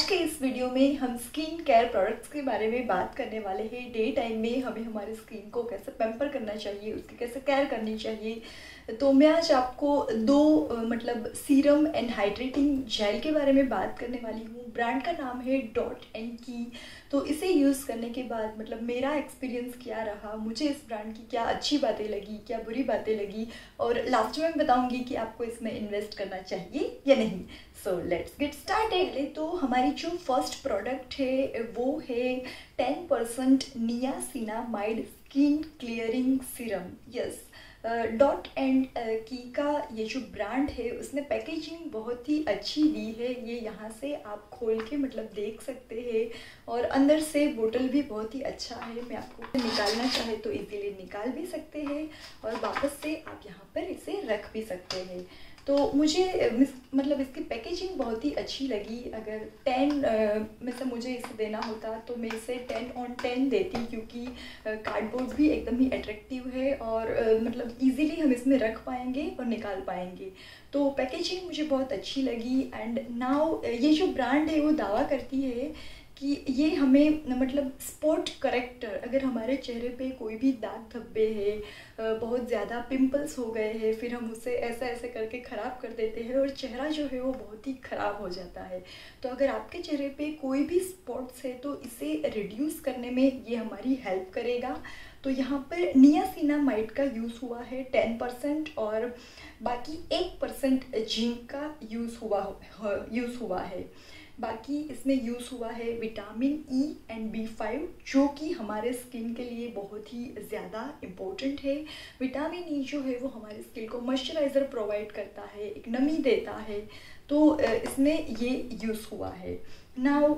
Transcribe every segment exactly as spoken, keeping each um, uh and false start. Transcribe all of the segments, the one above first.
के इस वीडियो में हम स्किन केयर प्रोडक्ट्स के बारे में बात करने वाले हैं। डे टाइम में हमें हमारी स्किन को कैसे पैम्पर करना चाहिए, उसकी कैसे केयर करनी चाहिए। तो मैं आज आपको दो मतलब सीरम एंड हाइड्रेटिंग जेल के बारे में बात करने वाली हूँ। ब्रांड का नाम है डॉट एंड की। तो इसे यूज़ करने के बाद मतलब मेरा एक्सपीरियंस क्या रहा, मुझे इस ब्रांड की क्या अच्छी बातें लगी, क्या बुरी बातें लगी, और लास्ट में बताऊंगी कि आपको इसमें इन्वेस्ट करना चाहिए या नहीं। So let's get started. तो हमारी जो फर्स्ट प्रोडक्ट है वो है ten percent niacinamide skin clearing serum. Yes, Dot and Key का ये जो ब्रांड है उसने पैकेजिंग बहुत ही अच्छी दी है। ये यहाँ से आप खोल के मतलब देख सकते हैं, और अंदर से बोतल भी बहुत ही अच्छा है। मैं आपको निकालना चाहे तो इजीली निकाल भी सकते हैं, और वापस से आप यहाँ पर इसे रख भी सकते हैं। तो मुझे मतलब इसकी पैकेजिंग बहुत ही अच्छी लगी। अगर टेन में से मुझे इसे देना होता तो मैं इसे टेन ऑन टेन देती, क्योंकि कार्डबोर्ड भी एकदम ही अट्रैक्टिव है और मतलब इजीली हम इसमें रख पाएंगे और निकाल पाएंगे। तो पैकेजिंग मुझे बहुत अच्छी लगी। एंड नाउ ये जो ब्रांड है वो दावा करती है कि ये हमें मतलब स्पॉट करेक्टर, अगर हमारे चेहरे पे कोई भी दाग धब्बे है, बहुत ज़्यादा पिंपल्स हो गए हैं, फिर हम उसे ऐसा ऐसे करके ख़राब कर देते हैं और चेहरा जो है वो बहुत ही ख़राब हो जाता है। तो अगर आपके चेहरे पे कोई भी स्पॉट्स है तो इसे रिड्यूस करने में ये हमारी हेल्प करेगा। तो यहाँ पर नियासिनामाइड का यूज़ हुआ है टेन परसेंट, और बाकी एक परसेंट जिंक का यूज़ हुआ यूज़ हुआ है। बाकी इसमें यूज़ हुआ है vitamin E and B five, जो कि हमारे स्किन के लिए बहुत ही ज़्यादा इम्पोर्टेंट है। विटामिन ई जो है वो हमारे स्किन को मॉइस्चराइज़र प्रोवाइड करता है, एक नमी देता है। तो इसमें ये यूज़ हुआ है। नाउ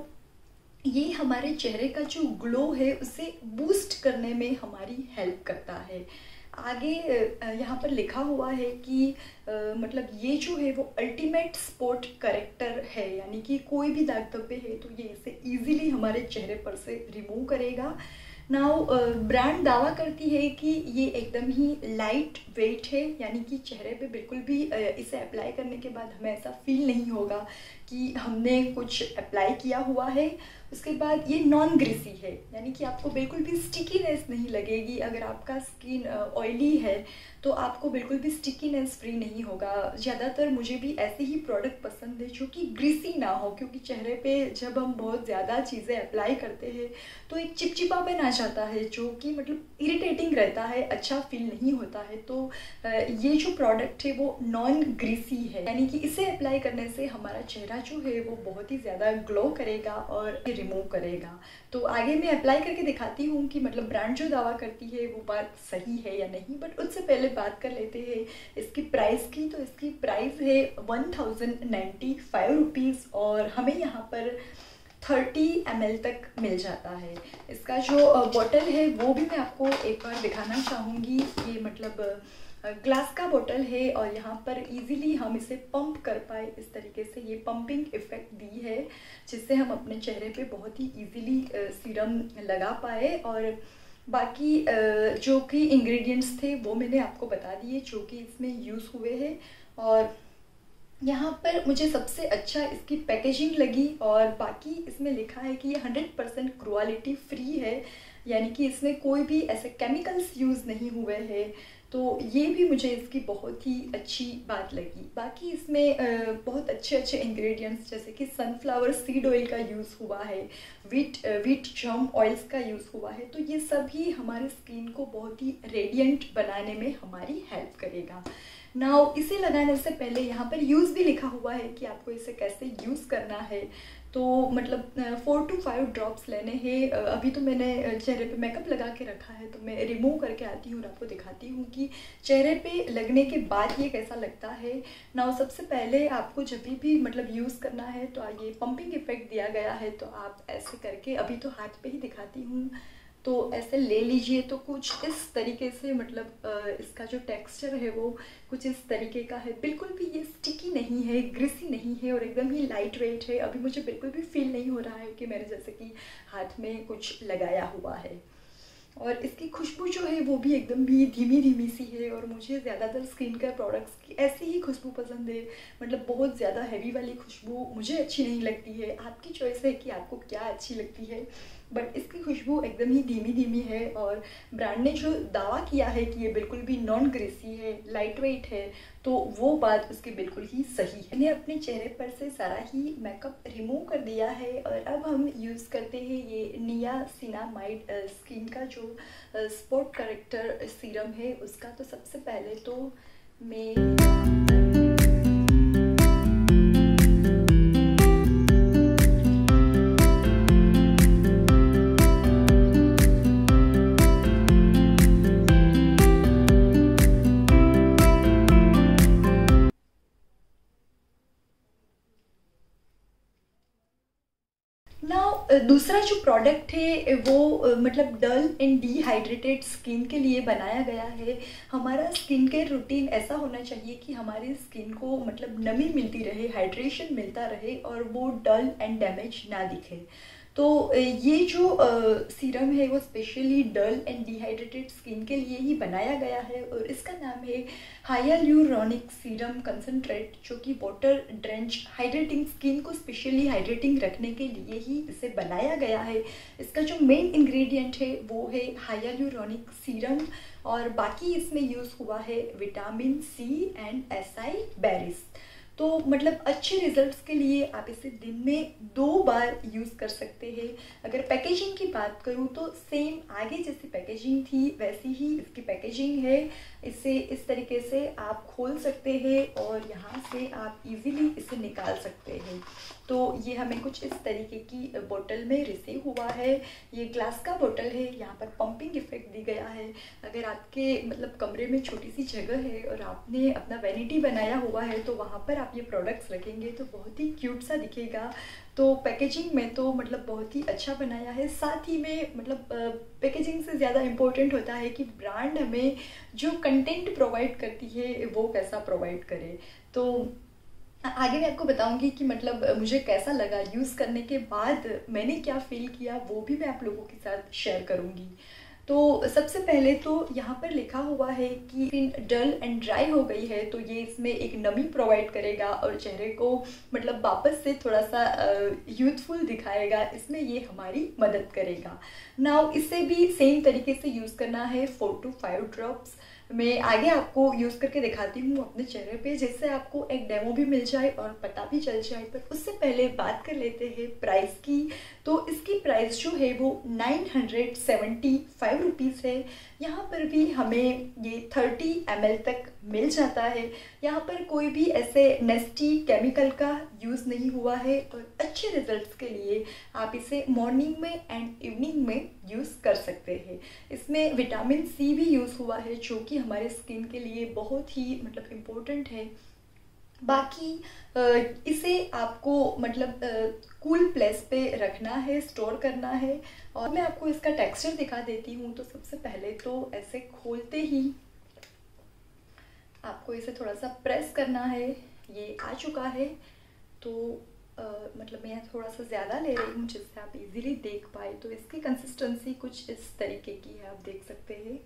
ये हमारे चेहरे का जो ग्लो है उसे बूस्ट करने में हमारी हेल्प करता है। आगे यहाँ पर लिखा हुआ है कि आ, मतलब ये जो है वो अल्टीमेट स्पॉट करेक्टर है, यानी कि कोई भी दाग धब्बे है तो ये इसे इजीली हमारे चेहरे पर से रिमूव करेगा। नाउ ब्रांड दावा करती है कि ये एकदम ही लाइट वेट है, यानी कि चेहरे पे बिल्कुल भी इसे अप्लाई करने के बाद हमें ऐसा फील नहीं होगा कि हमने कुछ अप्लाई किया हुआ है। उसके बाद ये नॉन ग्रीसी है, यानी कि आपको बिल्कुल भी स्टिकीनेस नहीं लगेगी। अगर आपका स्किन ऑयली है तो आपको बिल्कुल भी स्टिकीनेस फ्री नहीं होगा। ज़्यादातर मुझे भी ऐसे ही प्रोडक्ट पसंद है जो कि ग्रीसी ना हो, क्योंकि चेहरे पे जब हम बहुत ज़्यादा चीज़ें अप्लाई करते हैं तो एक चिपचिपापन आ जाता है जो कि मतलब इरिटेटिंग रहता है, अच्छा फील नहीं होता है। तो ये जो प्रोडक्ट है वो नॉन ग्रीसी है, यानी कि इसे अप्लाई करने से हमारा चेहरा जो है वो बहुत ही ज़्यादा ग्लो करेगा और रिमूव करेगा। तो आगे मैं अप्लाई करके दिखाती हूँ कि मतलब ब्रांड जो दावा करती है वो बात सही है या नहीं। बट उससे पहले बात कर लेते हैं इसकी प्राइस की। तो इसकी प्राइस है one thousand ninety five rupees, और हमें यहाँ पर थर्टी एम एल तक मिल जाता है। इसका जो बॉटल है वो भी मैं आपको एक बार दिखाना चाहूँगी। ये मतलब ग्लास का बोतल है, और यहाँ पर इजीली हम इसे पंप कर पाए, इस तरीके से ये पंपिंग इफेक्ट दी है, जिससे हम अपने चेहरे पे बहुत ही इजीली सीरम लगा पाए। और बाकी जो कि इंग्रेडिएंट्स थे वो मैंने आपको बता दिए जो कि इसमें यूज़ हुए हैं। और यहाँ पर मुझे सबसे अच्छा इसकी पैकेजिंग लगी, और बाकी इसमें लिखा है कि ये हंड्रेड परसेंट क्रुएलिटी फ्री है, यानी कि इसमें कोई भी ऐसे केमिकल्स यूज़ नहीं हुए हैं। तो ये भी मुझे इसकी बहुत ही अच्छी बात लगी। बाकी इसमें बहुत अच्छे अच्छे इंग्रेडिएंट्स जैसे कि सनफ्लावर सीड ऑयल का यूज़ हुआ है, वीट वीट जर्म ऑयल्स का यूज़ हुआ है। तो ये सभी हमारे स्किन को बहुत ही रेडिएंट बनाने में हमारी हेल्प करेगा। नाउ इसे लगाने से पहले यहाँ पर यूज़ भी लिखा हुआ है कि आपको इसे कैसे यूज़ करना है। तो मतलब फोर टू फाइव ड्रॉप्स लेने हैं। अभी तो मैंने चेहरे पे मेकअप लगा के रखा है, तो मैं रिमूव करके आती हूँ और आपको दिखाती हूँ कि चेहरे पे लगने के बाद ये कैसा लगता है। नाउ सबसे पहले आपको जब भी मतलब यूज़ करना है तो ये पंपिंग इफेक्ट दिया गया है, तो आप ऐसे करके, अभी तो हाथ पे ही दिखाती हूँ, तो ऐसे ले लीजिए। तो कुछ इस तरीके से मतलब इसका जो टेक्सचर है वो कुछ इस तरीके का है। बिल्कुल भी ये स्टिकी नहीं है, ग्रीसी नहीं है, और एकदम ही लाइट वेट है। अभी मुझे बिल्कुल भी फील नहीं हो रहा है कि मेरे जैसे कि हाथ में कुछ लगाया हुआ है। और इसकी खुशबू जो है वो भी एकदम भी धीमी धीमी सी है। और मुझे ज़्यादातर स्किन केयर प्रोडक्ट्स की ऐसी ही खुशबू पसंद है, मतलब बहुत ज़्यादा हैवी वाली खुशबू मुझे अच्छी नहीं लगती है। आपकी चॉइस है कि आपको क्या अच्छी लगती है, बट इसकी खुशबू एकदम ही धीमी धीमी है। और ब्रांड ने जो दावा किया है कि ये बिल्कुल भी नॉन ग्रेसी है, लाइट वेट है, तो वो बात उसकी बिल्कुल ही सही है। मैंने अपने चेहरे पर से सारा ही मेकअप रिमूव कर दिया है और अब हम यूज़ करते हैं ये नियासिनामाइड स्किन का जो स्पॉट करेक्टर सीरम है उसका। तो सबसे पहले तो मैं नाउ दूसरा जो प्रोडक्ट है वो मतलब डल एंड डिहाइड्रेटेड स्किन के लिए बनाया गया है। हमारा स्किन केयर रूटीन ऐसा होना चाहिए कि हमारी स्किन को मतलब नमी मिलती रहे, हाइड्रेशन मिलता रहे और वो डल एंड डैमेज ना दिखे। तो ये जो सीरम है वो specially dull and dehydrated skin के लिए ही बनाया गया है और इसका नाम है हाइयालुरोनिक सीरम कंसनट्रेट, जो कि वाटर ड्रेंच हाइड्रेटिंग स्किन को स्पेशली हाइड्रेटिंग रखने के लिए ही इसे बनाया गया है। इसका जो मेन इंग्रेडिएंट है वो है हाइयालुरोनिक सीरम और बाकी इसमें यूज़ हुआ है vitamin C and acai berries. तो मतलब अच्छे रिजल्ट्स के लिए आप इसे दिन में दो बार यूज़ कर सकते हैं। अगर पैकेजिंग की बात करूँ तो सेम आगे जैसी पैकेजिंग थी वैसी ही इसकी पैकेजिंग है। इसे इस तरीके से आप खोल सकते हैं और यहाँ से आप इजीली इसे निकाल सकते हैं। तो ये हमें कुछ इस तरीके की बोतल में रिसीव हुआ है। ये ग्लास का बोतल है, यहाँ पर पंपिंग इफेक्ट दी गया है। अगर आपके मतलब कमरे में छोटी सी जगह है और आपने अपना वैनिटी बनाया हुआ है तो वहाँ पर आप ये प्रोडक्ट्स रखेंगे तो बहुत ही क्यूट सा दिखेगा। तो पैकेजिंग में तो मतलब बहुत ही अच्छा बनाया है। साथ ही में मतलब पैकेजिंग से ज़्यादा इम्पोर्टेंट होता है कि ब्रांड हमें जो कंटेंट प्रोवाइड करती है वो कैसा प्रोवाइड करे। तो आगे मैं आपको बताऊंगी कि मतलब मुझे कैसा लगा यूज़ करने के बाद, मैंने क्या फ़ील किया वो भी मैं आप लोगों के साथ शेयर करूंगी। तो सबसे पहले तो यहाँ पर लिखा हुआ है कि स्किन डल एंड ड्राई हो गई है तो ये इसमें एक नमी प्रोवाइड करेगा और चेहरे को मतलब वापस से थोड़ा सा यूथफुल दिखाएगा, इसमें ये हमारी मदद करेगा। नाउ इसे भी सेम तरीके से यूज़ करना है, फोर टू फाइव ड्रॉप्स। मैं आगे आपको यूज़ करके दिखाती हूँ अपने चेहरे पे, जिससे आपको एक डेमो भी मिल जाए और पता भी चल जाए। पर उससे पहले बात कर लेते हैं प्राइस की। तो इसकी प्राइस जो है वो nine hundred seventy five rupees है। यहाँ पर भी हमें ये थर्टी एम एल तक मिल जाता है। यहाँ पर कोई भी ऐसे नेस्टी केमिकल का यूज़ नहीं हुआ है और अच्छे रिजल्ट्स के लिए आप इसे मॉर्निंग में एंड इवनिंग में यूज़ कर सकते हैं। इसमें विटामिन सी भी यूज़ हुआ है जो कि हमारे स्किन के लिए बहुत ही मतलब इम्पोर्टेंट है। बाकी इसे आपको मतलब कूल प्लेस पे रखना है, स्टोर करना है। और मैं आपको इसका टेक्सचर दिखा देती हूँ। तो सबसे पहले तो ऐसे खोलते ही आपको इसे थोड़ा सा प्रेस करना है। ये आ चुका है। तो आ, मतलब मैं थोड़ा सा ज़्यादा ले रही हूँ जिससे आप इजीली देख पाए। तो इसकी कंसिस्टेंसी कुछ इस तरीके की है, आप देख सकते हैं।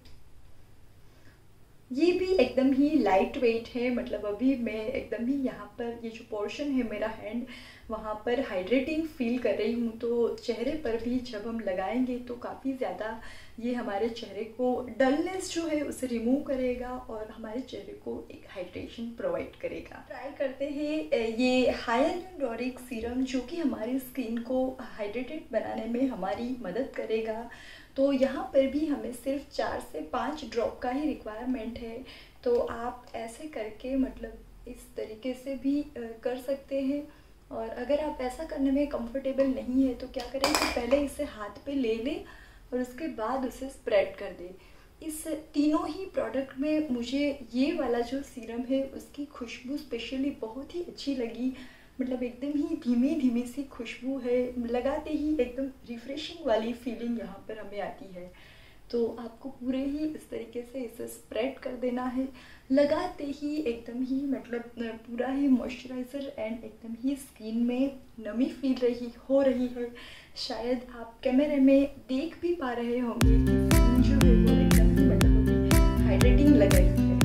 ये भी एकदम ही लाइट वेट है, मतलब अभी मैं एकदम ही यहाँ पर ये जो पोर्शन है मेरा हैंड, वहाँ पर हाइड्रेटिंग फील कर रही हूँ। तो चेहरे पर भी जब हम लगाएंगे तो काफ़ी ज़्यादा ये हमारे चेहरे को डलनेस जो है उसे रिमूव करेगा और हमारे चेहरे को एक हाइड्रेशन प्रोवाइड करेगा। ट्राई करते हैं ये हाइयालुरोनिक सीरम जो कि हमारी स्किन को हाइड्रेटेड बनाने में हमारी मदद करेगा। तो यहाँ पर भी हमें सिर्फ चार से पाँच ड्रॉप का ही रिक्वायरमेंट है। तो आप ऐसे करके मतलब इस तरीके से भी कर सकते हैं। और अगर आप ऐसा करने में कंफर्टेबल नहीं है तो क्या करें कि पहले इसे हाथ पे ले लें और उसके बाद उसे स्प्रेड कर दें। इस तीनों ही प्रोडक्ट में मुझे ये वाला जो सीरम है उसकी खुशबू स्पेशली बहुत ही अच्छी लगी। मतलब एकदम ही धीमी धीमी सी खुशबू है, लगाते ही एकदम रिफ्रेशिंग वाली फीलिंग यहाँ पर हमें आती है। तो आपको पूरे ही इस तरीके से इसे स्प्रेड कर देना है। लगाते ही एकदम ही मतलब पूरा ही मॉइस्चराइज़र एंड एकदम ही स्किन में नमी फील रही हो रही है। शायद आप कैमरे में देख भी पा रहे होंगे कि स्किन जो है वो एकदम ही मतलब हाइड्रेटिंग लग रही है।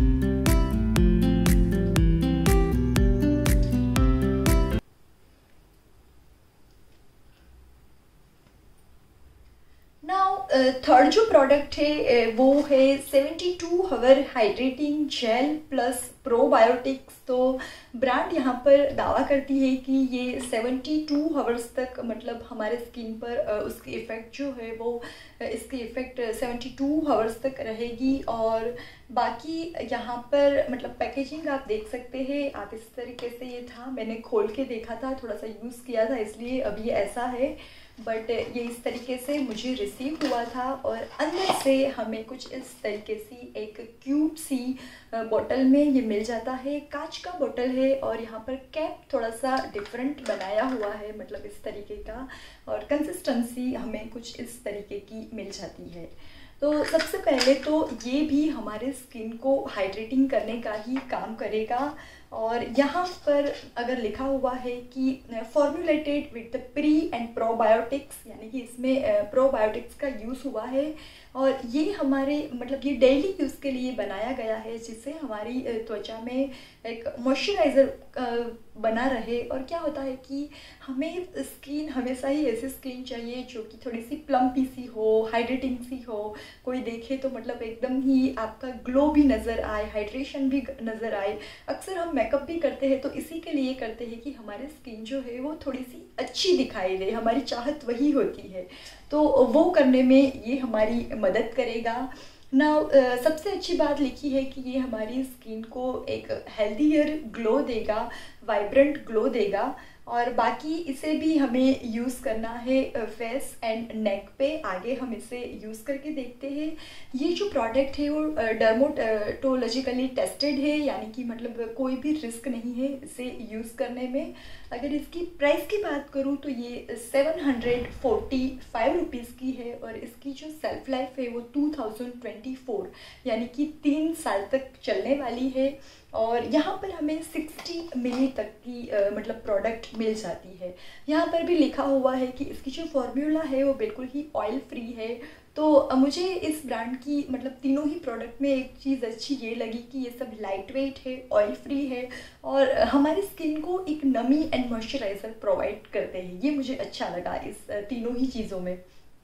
नाउ थर्ड जो प्रोडक्ट है वो है seventy two hour hydrating gel plus probiotics. तो ब्रांड यहाँ पर दावा करती है कि ये सेवेंटी टू हावर्स तक मतलब हमारे स्किन पर उसकी इफ़ेक्ट जो है वो इसकी इफ़ेक्ट सेवेंटी टू हावर्स तक रहेगी। और बाकी यहाँ पर मतलब पैकेजिंग आप देख सकते हैं, आप इस तरीके से ये था, मैंने खोल के देखा था, थोड़ा सा यूज़ किया था इसलिए अभी ऐसा है, बट ये इस तरीके से मुझे रिसीव हुआ था। और अंदर से हमें कुछ इस तरीके से एक क्यूब सी बॉटल में ये मिल जाता है, कांच का बॉटल है और यहाँ पर कैप थोड़ा सा डिफरेंट बनाया हुआ है मतलब इस तरीके का, और कंसिस्टेंसी हमें कुछ इस तरीके की मिल जाती है। तो सबसे पहले तो ये भी हमारे स्किन को हाइड्रेटिंग करने का ही काम करेगा। और यहाँ पर अगर लिखा हुआ है कि formulated with the pre and probiotics, यानी कि इसमें प्रोबायोटिक्स का यूज़ हुआ है और ये हमारे मतलब ये डेली यूज़ के लिए बनाया गया है, जिससे हमारी त्वचा में एक मॉइस्चराइज़र बना रहे। और क्या होता है कि हमें स्किन हमेशा ही ऐसी स्किन चाहिए जो कि थोड़ी सी प्लम्पी सी हो, हाइड्रेटिंग सी हो, कोई देखे तो मतलब एकदम ही आपका ग्लो भी नज़र आए, हाइड्रेशन भी नज़र आए। अक्सर हम मेकअप भी करते हैं तो इसी के लिए करते हैं कि हमारी स्किन जो है वो थोड़ी सी अच्छी दिखाई दे, हमारी चाहत वही होती है, तो वो करने में ये हमारी मदद करेगा। ना सबसे अच्छी बात लिखी है कि ये हमारी स्किन को एक हेल्दियर ग्लो देगा, वाइब्रेंट ग्लो देगा। और बाकी इसे भी हमें यूज़ करना है फेस एंड नेक पे। आगे हम इसे यूज़ करके देखते हैं। ये जो प्रोडक्ट है वो डर्मेटोलॉजिकली टेस्टेड है, यानी कि मतलब कोई भी रिस्क नहीं है इसे यूज़ करने में। अगर इसकी प्राइस की बात करूँ तो ये seven hundred forty five rupees की है और इसकी जो सेल्फ लाइफ है वो टू थाउजेंड ट्वेंटी फोर यानी कि तीन साल तक चलने वाली है। और यहाँ पर हमें सिक्सटी मिली तक की आ, मतलब प्रोडक्ट मिल जाती है। यहाँ पर भी लिखा हुआ है कि इसकी जो फॉर्मूला है वो बिल्कुल ही ऑयल फ्री है। तो मुझे इस ब्रांड की मतलब तीनों ही प्रोडक्ट में एक चीज़ अच्छी ये लगी कि ये सब लाइट वेट है, ऑयल फ्री है और हमारी स्किन को एक नमी एंड मॉइस्चराइज़र प्रोवाइड करते हैं। ये मुझे अच्छा लगा इस तीनों ही चीज़ों में।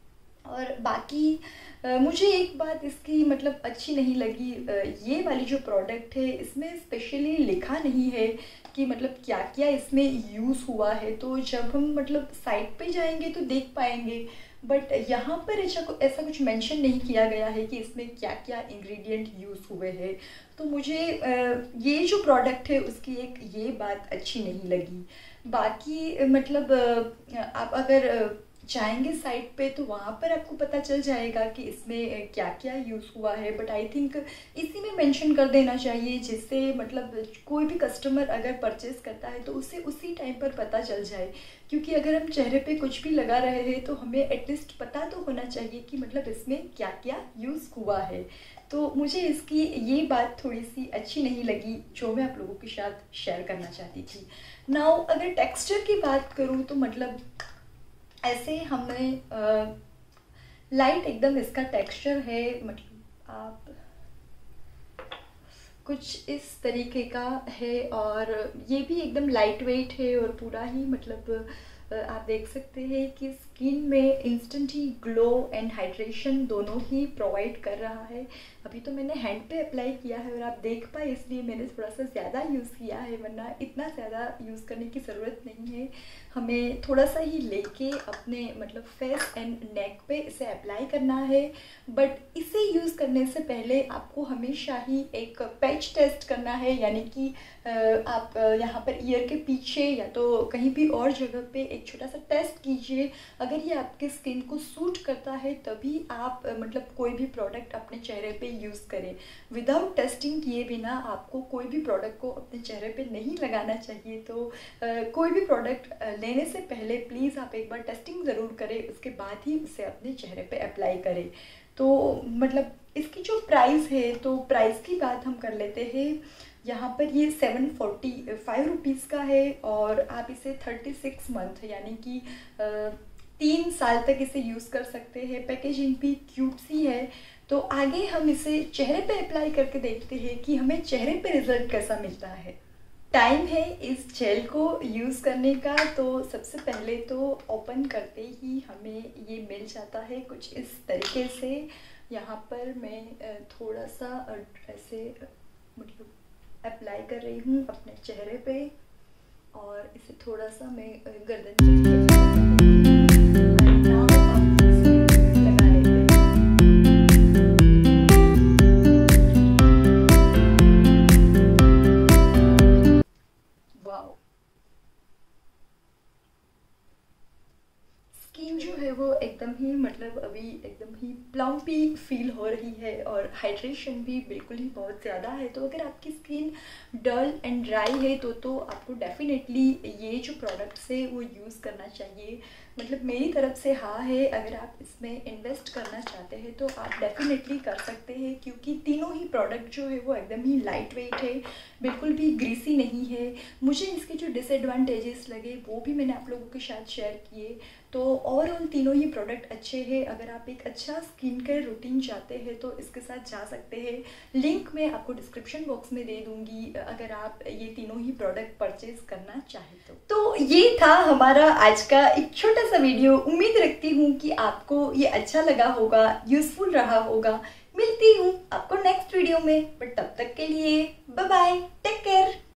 और बाकी मुझे एक बात इसकी मतलब अच्छी नहीं लगी, ये वाली जो प्रोडक्ट है इसमें स्पेशली लिखा नहीं है कि मतलब क्या क्या इसमें यूज़ हुआ है। तो जब हम मतलब साइट पे जाएंगे तो देख पाएंगे, बट यहाँ पर ऐसा ऐसा कुछ मेंशन नहीं किया गया है कि इसमें क्या क्या इंग्रेडिएंट यूज़ हुए हैं। तो मुझे ये जो प्रोडक्ट है उसकी एक ये बात अच्छी नहीं लगी। बाकी मतलब आप अगर जाएंगे साइट पे तो वहाँ पर आपको पता चल जाएगा कि इसमें क्या क्या यूज़ हुआ है, बट आई थिंक इसी में मेंशन कर देना चाहिए, जिससे मतलब कोई भी कस्टमर अगर परचेज़ करता है तो उसे उसी टाइम पर पता चल जाए। क्योंकि अगर हम चेहरे पे कुछ भी लगा रहे हैं तो हमें एटलीस्ट पता तो होना चाहिए कि मतलब इसमें क्या क्या यूज़ हुआ है। तो मुझे इसकी ये बात थोड़ी सी अच्छी नहीं लगी जो मैं आप लोगों के साथ शेयर करना चाहती थी। नाउ अगर टेक्सचर की बात करूँ तो मतलब ऐसे हमें लाइट एकदम इसका टेक्सचर है, मतलब आप कुछ इस तरीके का है और ये भी एकदम लाइट वेट है और पूरा ही मतलब आप देख सकते हैं कि स्किन में इंस्टेंट ही ग्लो एंड हाइड्रेशन दोनों ही प्रोवाइड कर रहा है। अभी तो मैंने हैंड पे अप्लाई किया है और आप देख पाए इसलिए मैंने थोड़ा सा ज़्यादा यूज़ किया है, वरना इतना ज़्यादा यूज़ करने की ज़रूरत नहीं है। हमें थोड़ा सा ही लेके अपने मतलब फेस एंड नेक पे इसे अप्लाई करना है। बट इसे यूज़ करने से पहले आपको हमेशा ही एक पैच टेस्ट करना है, यानी कि आप यहाँ पर ईयर के पीछे या तो कहीं भी और जगह पे एक छोटा सा टेस्ट कीजिए। अगर ये आपके स्किन को सूट करता है तभी आप मतलब कोई भी प्रोडक्ट अपने चेहरे पे यूज़ करें। विदाउट टेस्टिंग किए बिना आपको कोई भी प्रोडक्ट को अपने चेहरे पे नहीं लगाना चाहिए। तो आ, कोई भी प्रोडक्ट लेने से पहले प्लीज़ आप एक बार टेस्टिंग ज़रूर करें, उसके बाद ही उसे अपने चेहरे पे अप्लाई करें। तो मतलब इसकी जो प्राइस है, तो प्राइस की बात हम कर लेते हैं। यहाँ पर ये सेवन फोर्टी फाइव रुपीज़ का है और आप इसे थर्टी सिक्स मंथ यानी कि तीन साल तक इसे यूज़ कर सकते हैं। पैकेजिंग भी क्यूट सी है। तो आगे हम इसे चेहरे पे अप्लाई करके देखते हैं कि हमें चेहरे पे रिजल्ट कैसा मिलता है। टाइम है इस जेल को यूज़ करने का। तो सबसे पहले तो ओपन करते ही हमें ये मिल जाता है कुछ इस तरीके से। यहाँ पर मैं थोड़ा सा ऐसे मतलब अप्लाई कर रही हूँ अपने चेहरे पे, और इसे थोड़ा सा मैं गर्दन पे लगा लेते हैं। वाओ, स्किन जो है वो एकदम ही मतलब अभी एकदम ही प्लम्पी फील हो रही है, और हाइड्रेशन भी बिल्कुल ही बहुत ज़्यादा है। तो अगर आपकी स्किन डल एंड ड्राई है तो तो आपको डेफिनेटली ये जो प्रोडक्ट्स है वो यूज़ करना चाहिए। मतलब मेरी तरफ से हाँ है, अगर आप इसमें इन्वेस्ट करना चाहते हैं तो आप डेफिनेटली कर सकते हैं, क्योंकि तीनों ही प्रोडक्ट जो है वो एकदम ही लाइट वेट है, बिल्कुल भी ग्रीसी नहीं है। मुझे इसके जो डिसएडवांटेजेस लगे वो भी मैंने आप लोगों के साथ शेयर किए। तो ओवरऑल तीनों ही प्रोडक्ट अच्छे हैं। अगर आप एक अच्छा स्किन केयर रूटीन चाहते हैं तो इसके साथ जा सकते हैं। लिंक मैं आपको डिस्क्रिप्शन बॉक्स में दे दूंगी अगर आप ये तीनों ही प्रोडक्ट परचेज करना चाहें तो। तो ये था हमारा आज का एक छोटा सा वीडियो। उम्मीद रखती हूँ कि आपको ये अच्छा लगा होगा, यूजफुल रहा होगा। मिलती हूँ आपको नेक्स्ट वीडियो में, बट तब तक के लिए बाय बाय, टेक केयर।